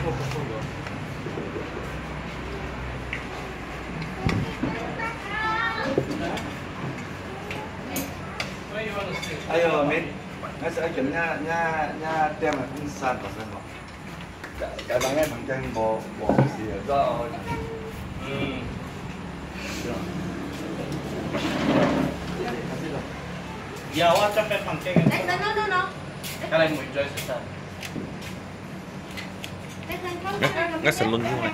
哎呦，没，我是叫伢点了公司啊，不是嘛？cái đó nghe thằng chân bộ gì đó giờ á cho phép bằng cái nó cái này mình chơi sao nó sẽ luôn luôn